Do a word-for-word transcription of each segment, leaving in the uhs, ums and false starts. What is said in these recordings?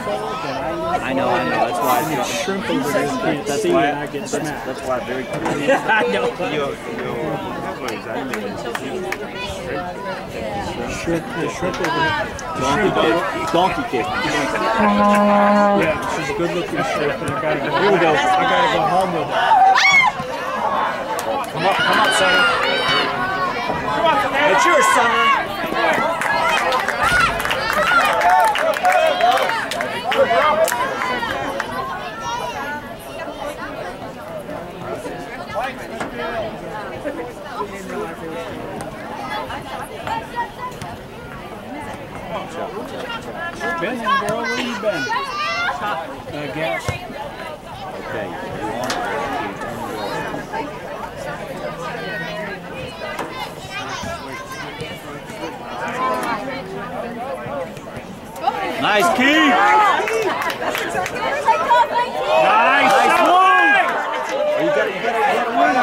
I know, I know. That's why I get shrimp over there. That's see why and I get smacked. That's why I'm very curious. Yeah, I know. Yo, yo, what exactly is shrimp? The shrimp over there. Donkey kick. Donkey kick. Yeah, she's a good-looking shrimp, and I gotta go. Here we go. I gotta go home with her. Come up, come up, son. It's yours, son. Been in, girl. Where you been? Uh, gas. Okay. Nice key. Nice. Nice one. You got, you got, you got to win.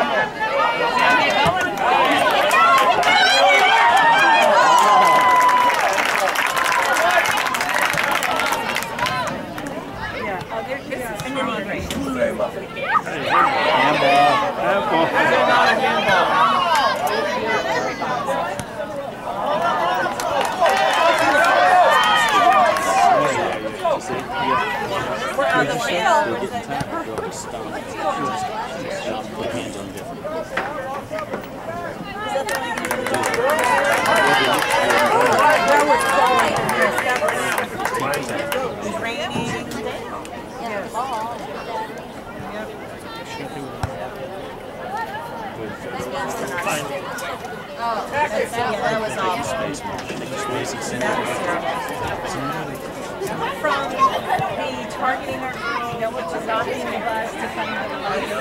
We're on the field. Oh, that was awesome. From the targeting our girl, you know, which is not in the bus to come to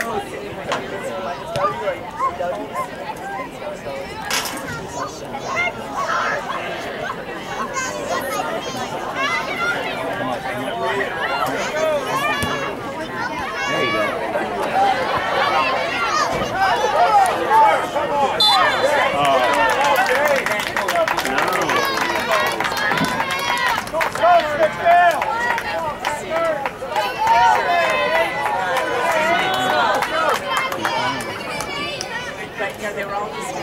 There you go. Yeah, they were all just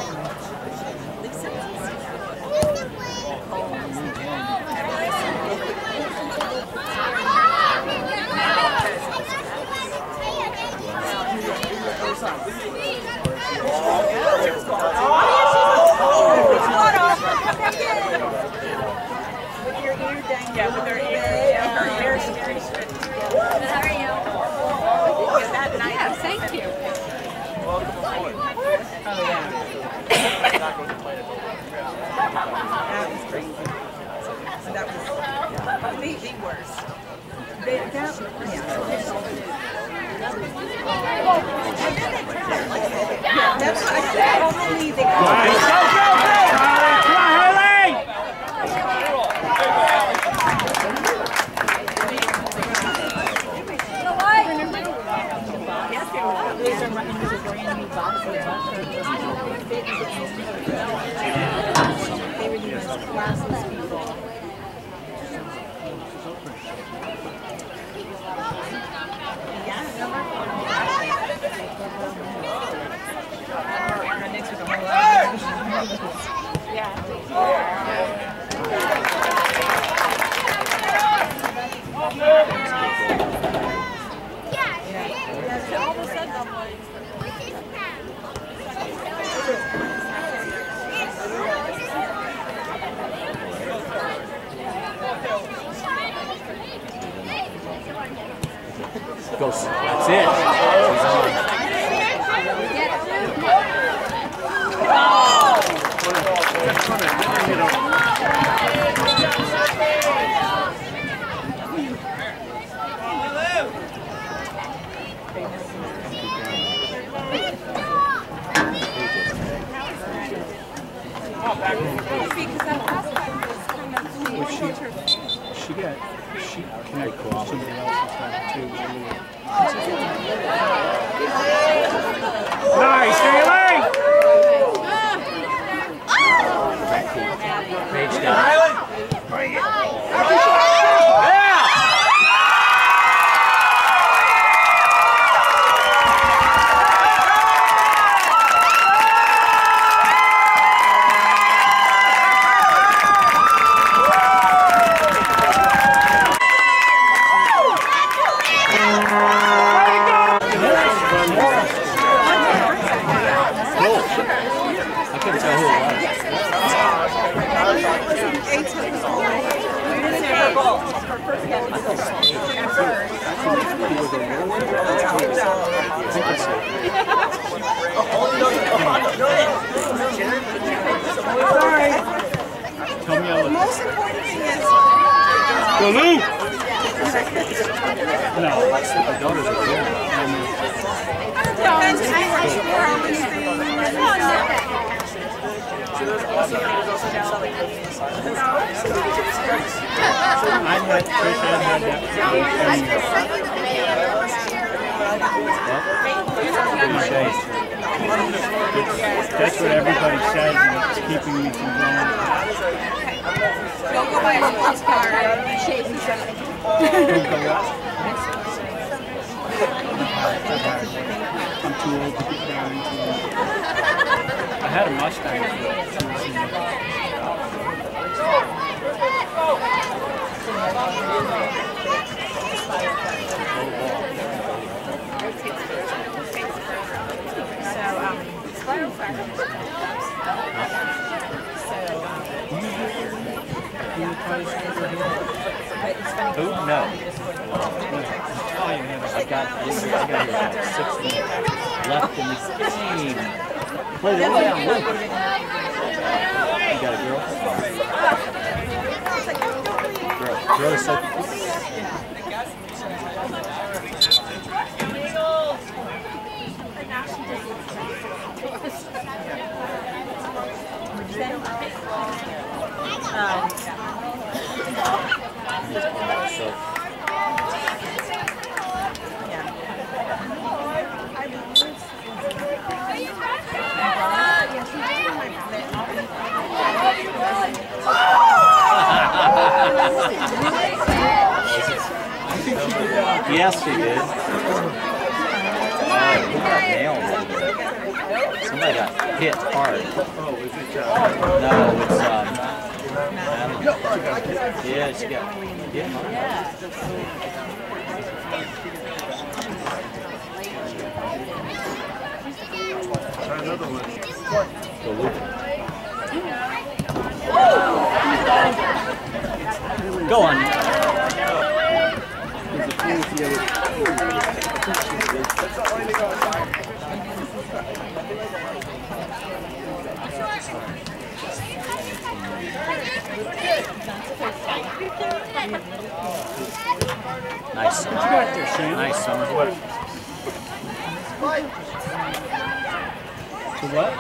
with your ear dang, yeah, with her ear, yeah, her hair is very strict. How are you? Is that nice? Yeah, thank you. Oh, yeah. That was crazy. So that was the, the worst. They, that, yeah. Yeah, that's what I said. Hopefully they go. Nice. Go, go, go! Come on, Haley! Yes, they were. These are running with a brand new box. They were the most classless people. Goes. That's it. She's on. She got she connected with somebody else's stuff too. Nice, Haley! Page down. Yeah! Sorry. Tell me all The most important thing is... Go, Lou! No. My daughters are there. Depends how much more on these things. I had Trish, I had that. That's what everybody says, and it's keeping me from going. Don't go buy a sports car and shave and something. Don't go up. I'm too old to get down into it. I had a Mustang. So, um, Who? No. I got this. I got about six minutes left in the game. Play the way down. You got a girl? Girl. Girl is so Yes, she did. Oh, who got nailed? Somebody got hit hard. No, it's um. Yeah, she got hit hard. Try another one. Go loop. Go on. Nice summer. Nice summer. To what?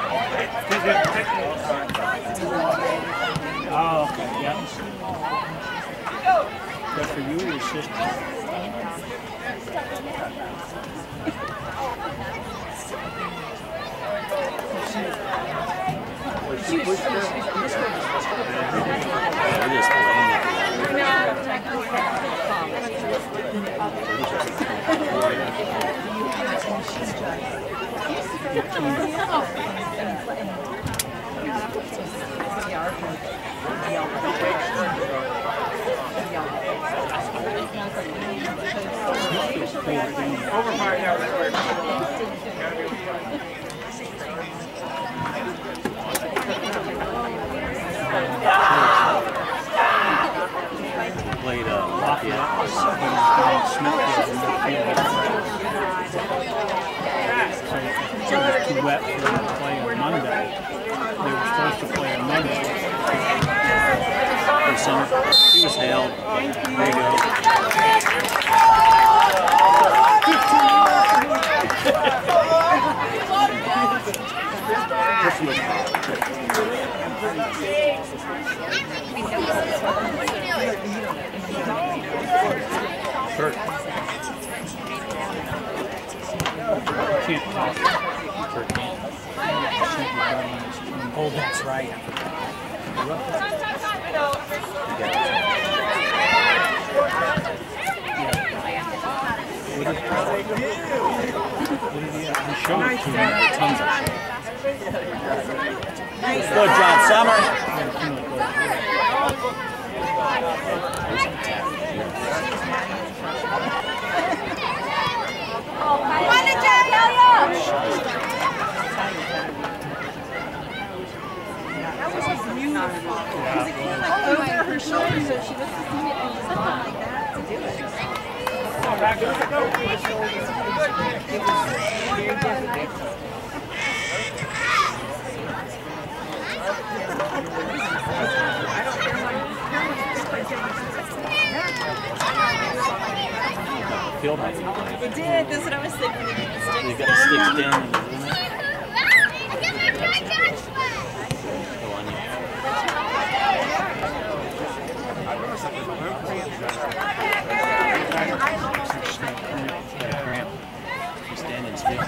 Oh, okay, yeah. That for you or your sister? Over my house. Played uh, Lafayette. So it was too wet for them to play on Monday. They were supposed to play on Monday. for summer. He was hailed. There you go. Kurt. Can't talk. Kurt. Oh, that's right. What did, what did he, he showed it to me, tons of shit. Good job, Summer. That was beautiful. Because it came like over her shoulder, so she was just something like that to do it. It did. That's what I was thinking. They get the sticks You got the sticks down in the room. Go on, yeah. Cramp. She's standing still.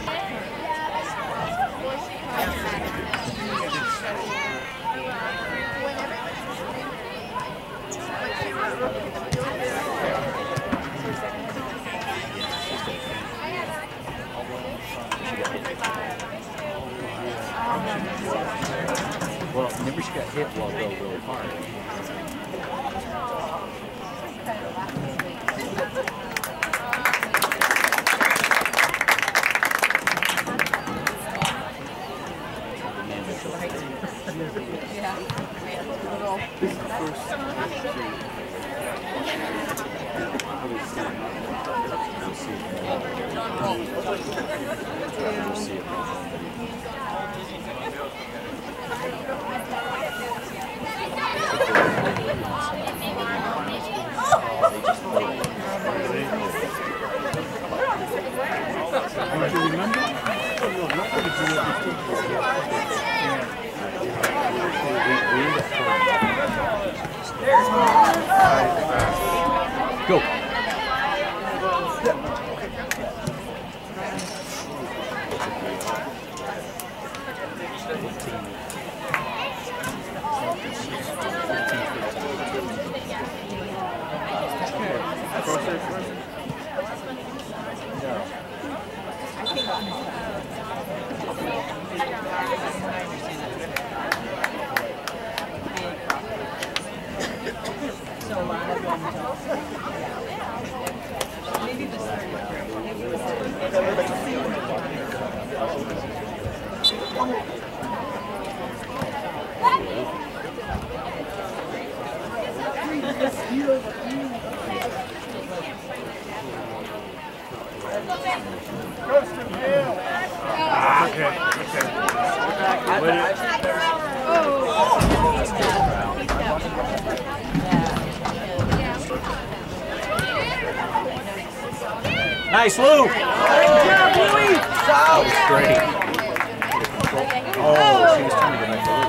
Well, whenever she got hit, well, go really hard. Go. Nice, Lou! Great job, Louie! That was great. Oh, she was trying to go back to Lou.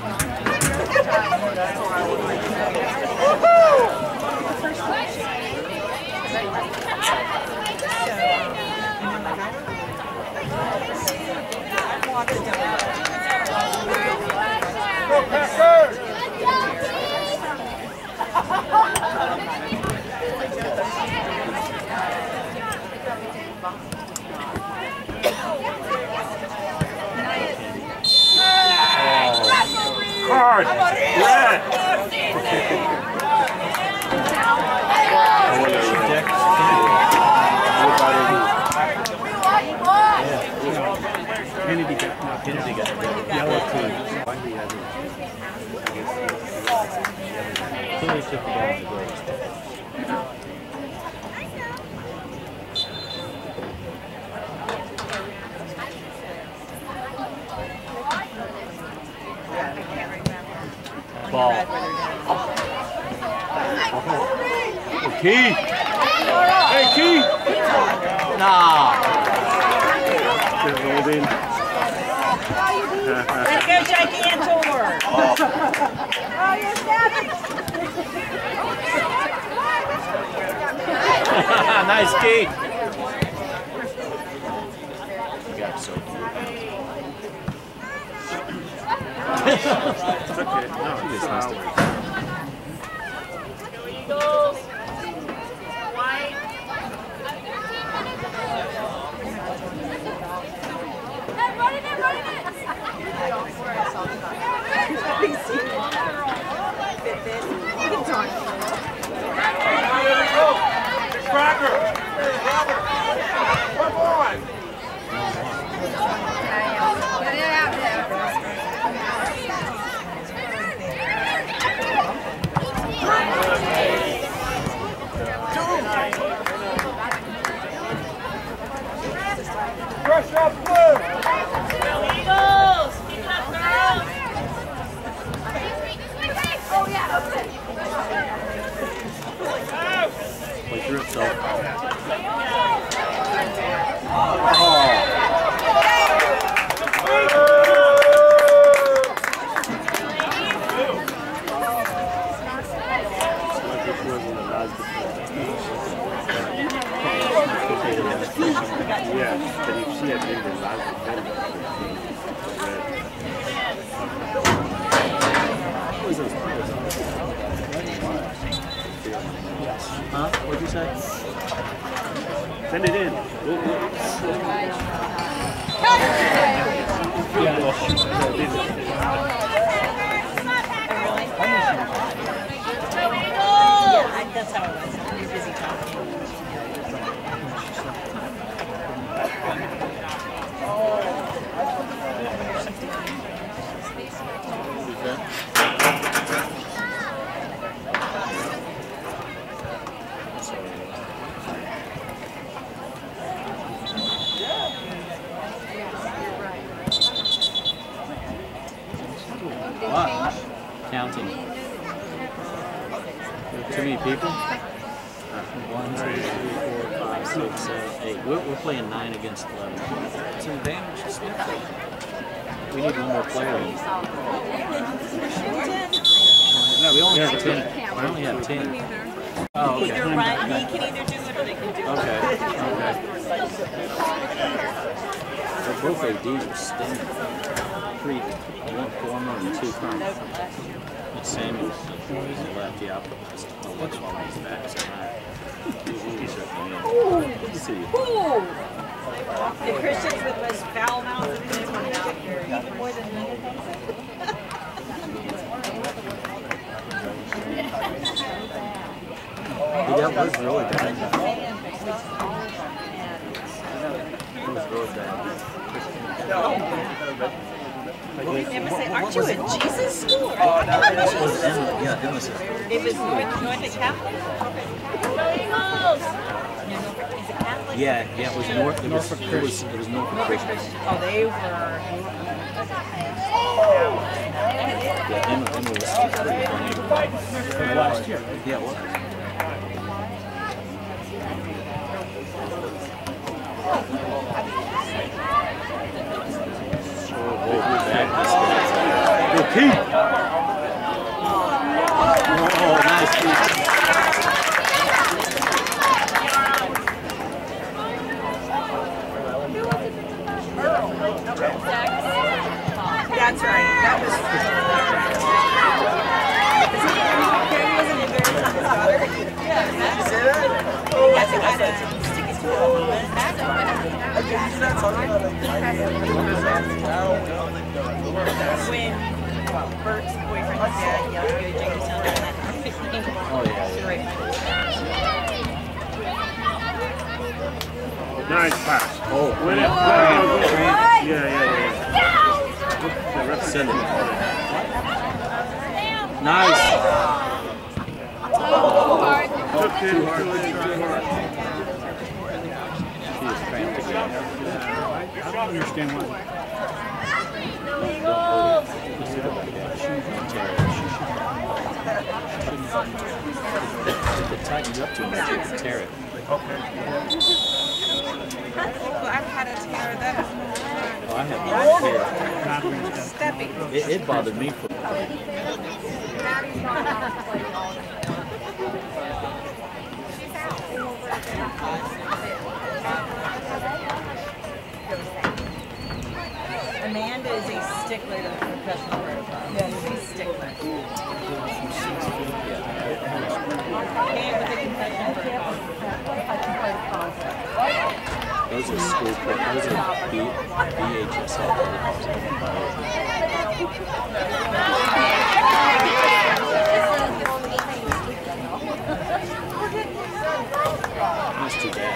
Go, Packers! Hard! Red! Kennedy got, no, Kennedy got yellow too. Clearly took the ball and the goal. Ball. Oh, Keith! Hey, Keith! Nah. Good holding. Way to go, Gigantor! Oh, you're savage! Nice, Keith! You got it so cute. It's okay. No, She it's just missed it. Go Eagles! White! Hey, run it in, run it in! Cracker! Come on! Get it out there. Rush up, blue! Go Eagles! Keep it up, girls! Oh, yeah, okay. Play through it, so. Yeah, but if she had been the last defender, Huh? What'd you say? send it in. We'll, we'll. That's how it was. You're busy talking. What? Counting. Too many people? One, two, three, four, five, six, seven, eight. We're, we're playing nine against eleven. It's an advantage. We need one more player. No, we only have ten. We only have ten. Oh, okay. Either run, he can either do it or they can do it. Okay. Okay. But both A Ds are standing. Three, one former and two current. And Samuel's on the left. Yeah, I'll put this on the left while he's back. So good to see you. The Christians with most foul mouths in this one out here. Even more than me. That was really bad. It was really bad. Emma said, aren't you a Jesus school? Or Oh, no, it was Emma. Yeah, Emma said. it was North, North Catholic? Is it Catholic? Yeah, yeah, it was North. It was, it was, it was Norfolk Christian. Oh, they were. Yeah, Emma, Emma was pretty funny. Last year. Yeah, what? Go keep. Oh, nice keep. That's right. That was. Gary wasn't in there. Yeah, that's it. That's the guy that stick his toe up on it. When Bert's boyfriend's dad yelled, "Go to Jamestown!" Oh, yeah. Nice pass. Oh, Win it. yeah. Go, go, go. Yeah, yeah, yeah. Send it. Nice. Took too hard. Too hard. She was cramped again. I don't understand why. It tightens up too much, you can tear it. Well, I've had a tear that Oh, I have no tear. stepping. It, it bothered me for. Amanda is a stickler to the professional protocol. Yeah, she's a stickler. And with the confession protocol. Those are school protocols. Those are V H S L protocols. That's too bad.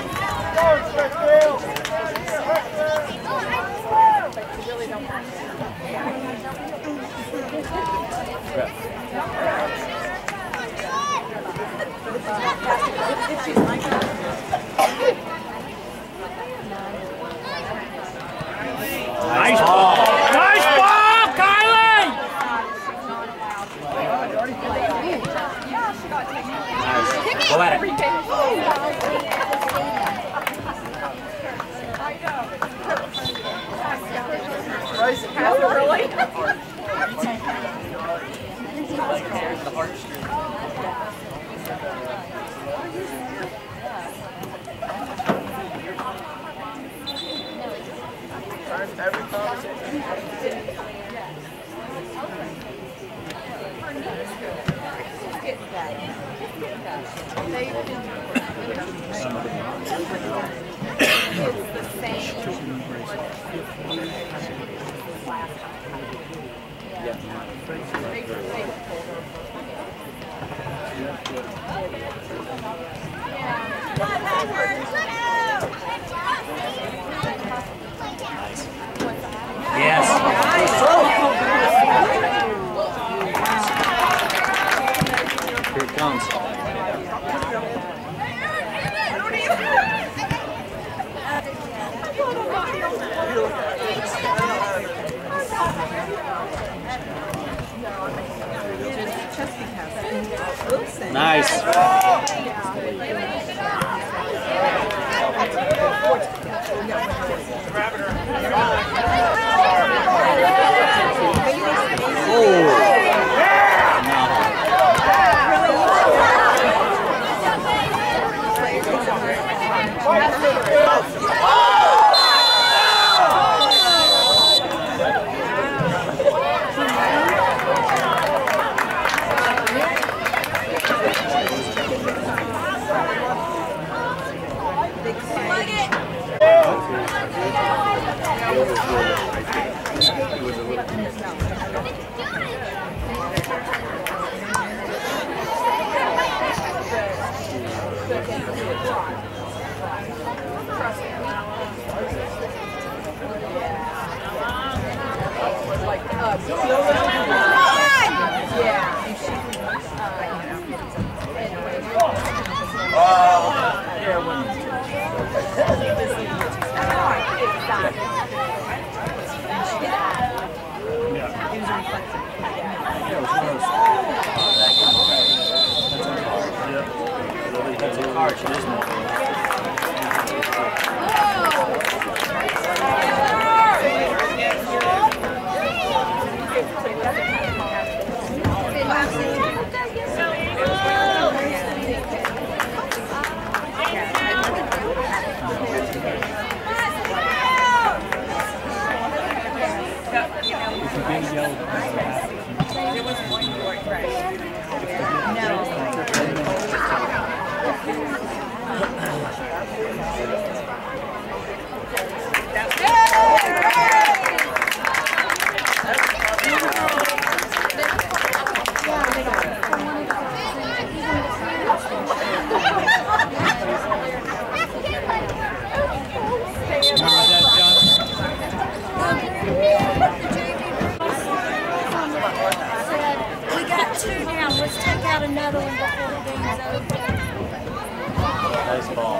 Nice ball! Nice ball, Kylie! Nice. Go at it. Every conversation. Yes. Here it comes. Nice. That's a card, she doesn't know. Another one before the game's over. Nice ball.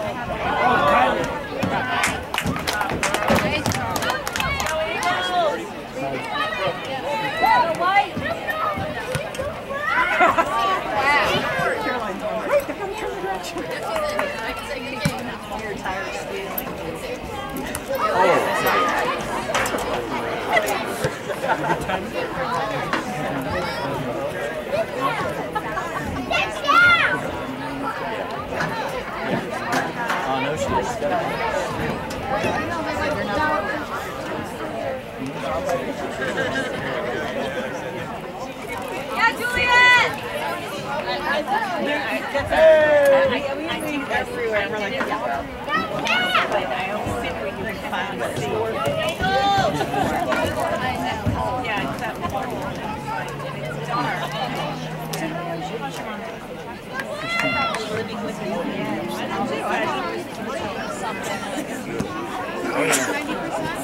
Oh, no, she is. Yeah, Juliet! Everywhere. We're like, yeah. But I don't think we can find the store. Yeah, it's that one. It's dark. Living with me. I don't know. I something. ninety percent?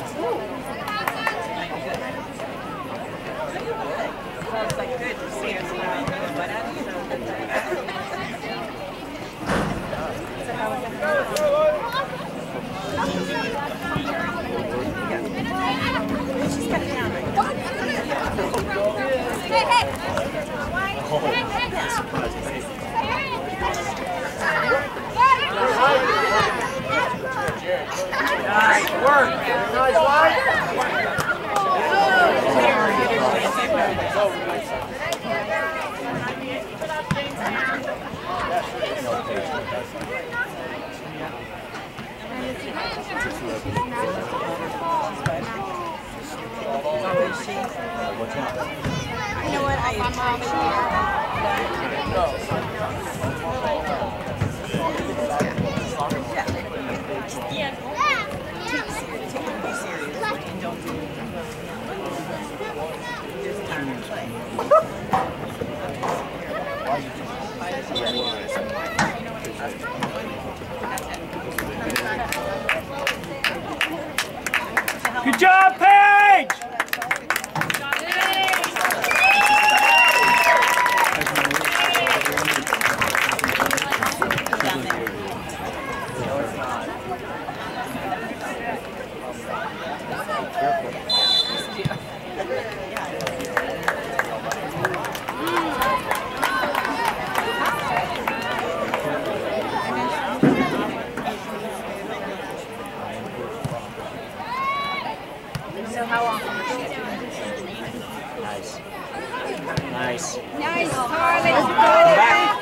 Well, it's like good to see us around, but I don't know. She's got it down right now. Hey, hey! Nice work. Nice work. Oh, Watch out. You know what? I Yeah. Take it serious and don't do it. There's time to play. Good job, Paige! So how often? Nice. Nice. Nice, Carly. Back.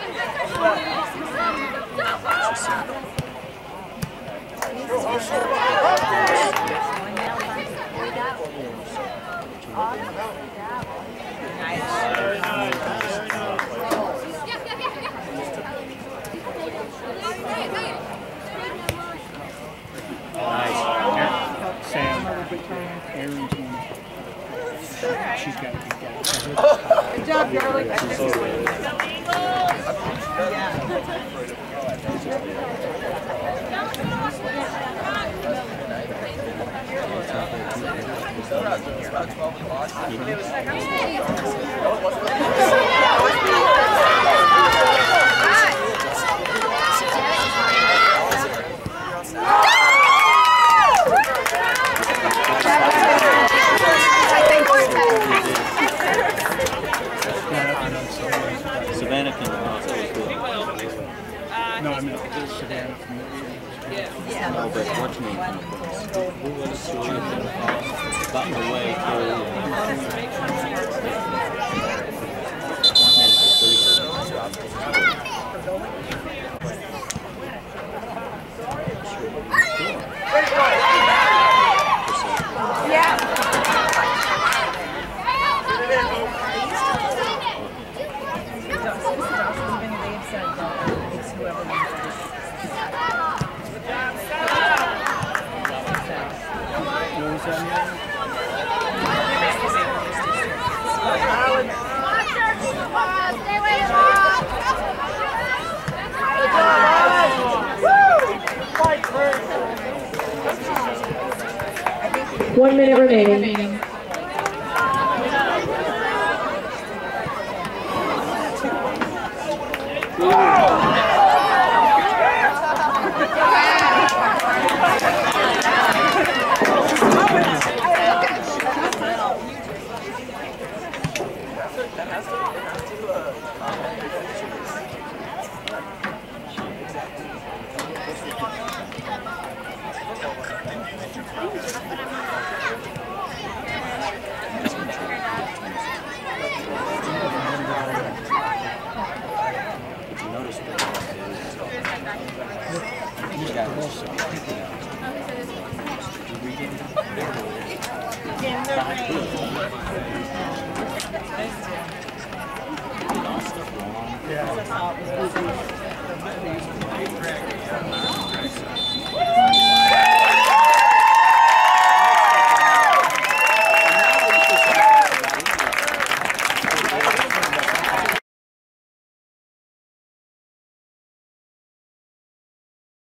Sam, Aaron's one. She's got a good guy. Good job, girlie. Savannah can also do it. No, I mean, it's Savannah from the No, but what's your name from the place? Got in the way too. One minute remaining. Yeah.